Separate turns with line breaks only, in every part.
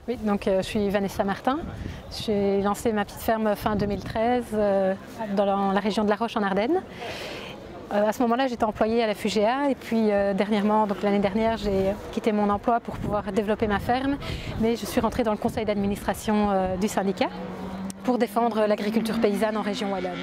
Oui, donc je suis Vanessa Martin. J'ai lancé ma petite ferme fin 2013 dans la région de La Roche en Ardennes. À ce moment-là, j'étais employée à la FUGEA et puis dernièrement, donc l'année dernière, j'ai quitté mon emploi pour pouvoir développer ma ferme. Mais je suis rentrée dans le conseil d'administration du syndicat pour défendre l'agriculture paysanne en région wallonne.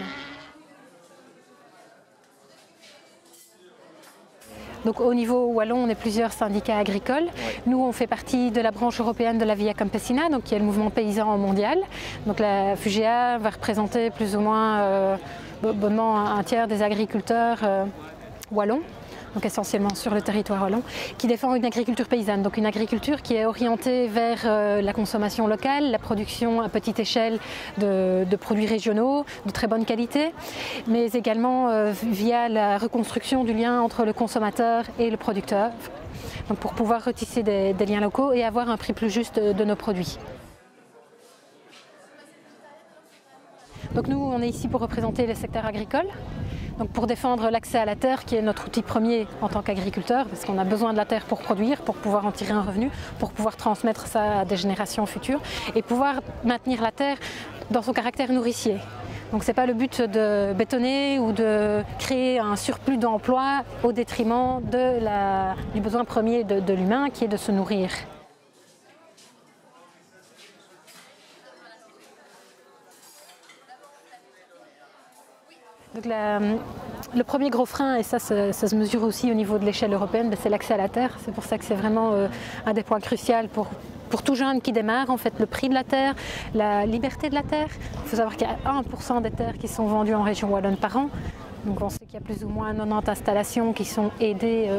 Donc au niveau wallon, on est plusieurs syndicats agricoles. Nous, on fait partie de la branche européenne de la Via Campesina, donc qui est le mouvement paysan mondial. Donc la FUGEA va représenter plus ou moins bonnement un tiers des agriculteurs wallons, donc essentiellement sur le territoire wallon, qui défend une agriculture paysanne, donc une agriculture qui est orientée vers la consommation locale, la production à petite échelle de produits régionaux de très bonne qualité, mais également via la reconstruction du lien entre le consommateur et le producteur, donc pour pouvoir retisser des liens locaux et avoir un prix plus juste de nos produits. Donc nous, on est ici pour représenter le secteur agricole. Donc pour défendre l'accès à la terre, qui est notre outil premier en tant qu'agriculteur, parce qu'on a besoin de la terre pour produire, pour pouvoir en tirer un revenu, pour pouvoir transmettre ça à des générations futures et pouvoir maintenir la terre dans son caractère nourricier. Donc ce n'est pas le but de bétonner ou de créer un surplus d'emplois au détriment du besoin premier de l'humain, qui est de se nourrir. Donc le premier gros frein, et ça se mesure aussi au niveau de l'échelle européenne, c'est l'accès à la terre. C'est pour ça que c'est vraiment un des points cruciaux pour tout jeune qui démarre, en fait, le prix de la terre, la liberté de la terre. Il faut savoir qu'il y a 1% des terres qui sont vendues en région wallonne par an. Donc on sait qu'il y a plus ou moins 90 installations qui sont aidées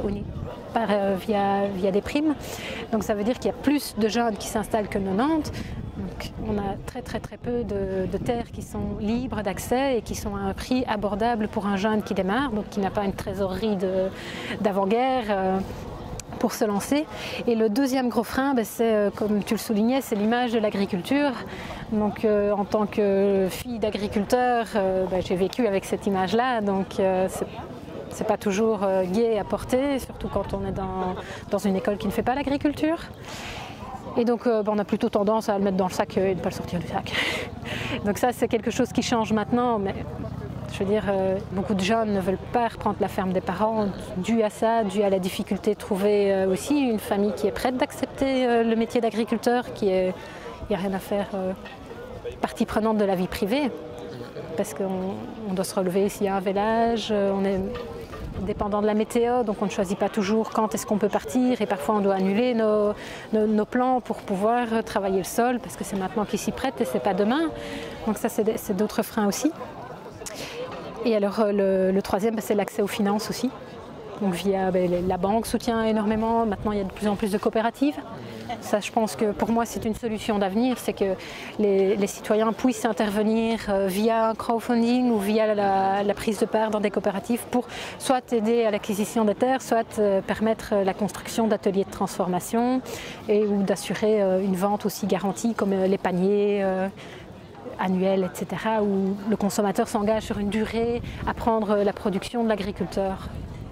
via des primes. Donc ça veut dire qu'il y a plus de jeunes qui s'installent que 90. Donc on a très peu de terres qui sont libres d'accès et qui sont à un prix abordable pour un jeune qui démarre, donc qui n'a pas une trésorerie d'avant-guerre pour se lancer. Et le deuxième gros frein, c'est, comme tu le soulignais, c'est l'image de l'agriculture. Donc en tant que fille d'agriculteur, j'ai vécu avec cette image-là, donc c'est pas toujours gai à porter, surtout quand on est dans une école qui ne fait pas l'agriculture. Et donc on a plutôt tendance à le mettre dans le sac et ne pas le sortir du sac. Donc ça, c'est quelque chose qui change maintenant, mais je veux dire, beaucoup de jeunes ne veulent pas reprendre la ferme des parents dû à ça, dû à la difficulté de trouver aussi une famille qui est prête d'accepter le métier d'agriculteur, il n'y a rien à faire partie prenante de la vie privée, parce qu'on doit se relever s'il y a un vélage, on est dépendant de la météo, donc on ne choisit pas toujours quand est-ce qu'on peut partir et parfois on doit annuler nos plans pour pouvoir travailler le sol parce que c'est maintenant qu'ils s'y prêtent et c'est pas demain. Donc ça, c'est d'autres freins aussi. Et alors le troisième, c'est l'accès aux finances aussi. Donc via la banque soutient énormément, maintenant il y a de plus en plus de coopératives. Ça, je pense que pour moi c'est une solution d'avenir, c'est que les citoyens puissent intervenir via un crowdfunding ou via la prise de part dans des coopératives pour soit aider à l'acquisition des terres, soit permettre la construction d'ateliers de transformation ou d'assurer une vente aussi garantie comme les paniers annuels, etc., où le consommateur s'engage sur une durée à prendre la production de l'agriculteur.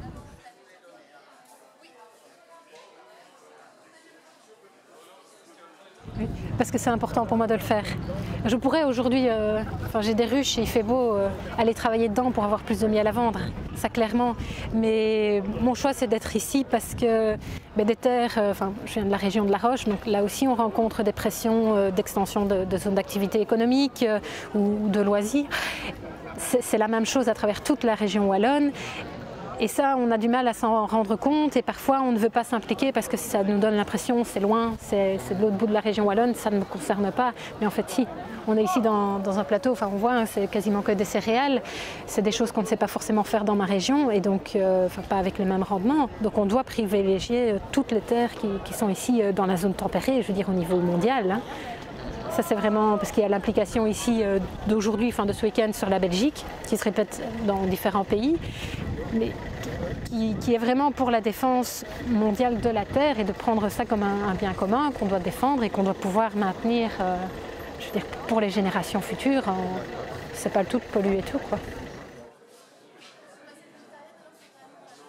Oui, parce que c'est important pour moi de le faire. Je pourrais aujourd'hui, j'ai des ruches et il fait beau, aller travailler dedans pour avoir plus de miel à vendre, ça clairement. Mais mon choix c'est d'être ici parce que des terres, je viens de la région de La Roche, donc là aussi on rencontre des pressions d'extension de zones d'activité économique ou de loisirs. C'est la même chose à travers toute la région wallonne. Et ça, on a du mal à s'en rendre compte et parfois on ne veut pas s'impliquer parce que ça nous donne l'impression c'est loin, c'est de l'autre bout de la région wallonne, ça ne me concerne pas. Mais en fait si, on est ici dans un plateau, on voit, c'est quasiment que des céréales, c'est des choses qu'on ne sait pas forcément faire dans ma région et donc pas avec le même rendement. Donc on doit privilégier toutes les terres qui sont ici dans la zone tempérée, je veux dire au niveau mondial. Hein. Ça c'est vraiment parce qu'il y a l'implication ici d'aujourd'hui, de ce week-end sur la Belgique, qui se répète dans différents pays, mais qui est vraiment pour la défense mondiale de la terre et de prendre ça comme un bien commun qu'on doit défendre et qu'on doit pouvoir maintenir, je veux dire, pour les générations futures. C'est pas le tout de polluer tout, quoi.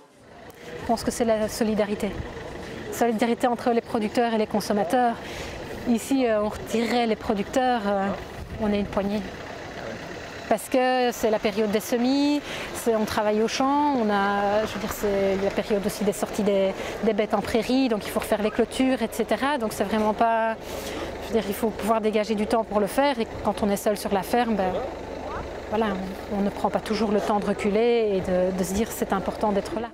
Je pense que c'est la solidarité. Solidarité entre les producteurs et les consommateurs. Ici, on retirerait les producteurs, on est une poignée. Parce que c'est la période des semis, on travaille au champ, c'est la période aussi des sorties des bêtes en prairie, donc il faut refaire les clôtures, etc. Donc c'est vraiment pas... il faut pouvoir dégager du temps pour le faire, et quand on est seul sur la ferme, voilà, on ne prend pas toujours le temps de reculer et de se dire c'est important d'être là.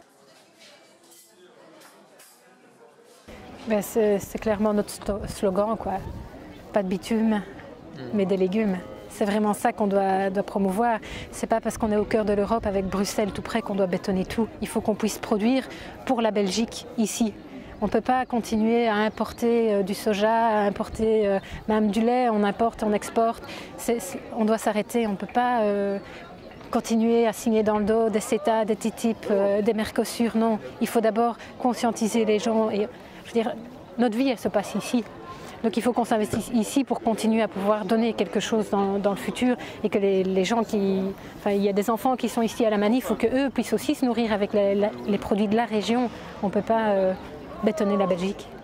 C'est clairement notre slogan, quoi. Pas de bitume, mais des légumes. C'est vraiment ça qu'on doit promouvoir. C'est pas parce qu'on est au cœur de l'Europe avec Bruxelles tout près qu'on doit bétonner tout. Il faut qu'on puisse produire pour la Belgique ici. On ne peut pas continuer à importer du soja, à importer même du lait, on importe, on exporte. On doit s'arrêter, on ne peut pas continuer à signer dans le dos des CETA, des TTIP, des Mercosur. Non, il faut d'abord conscientiser les gens. Et, notre vie, elle se passe ici. Donc il faut qu'on s'investisse ici pour continuer à pouvoir donner quelque chose dans le futur, et que les gens il y a des enfants qui sont ici à la manif, il faut qu'eux puissent aussi se nourrir avec les produits de la région. On ne peut pas bétonner la Belgique.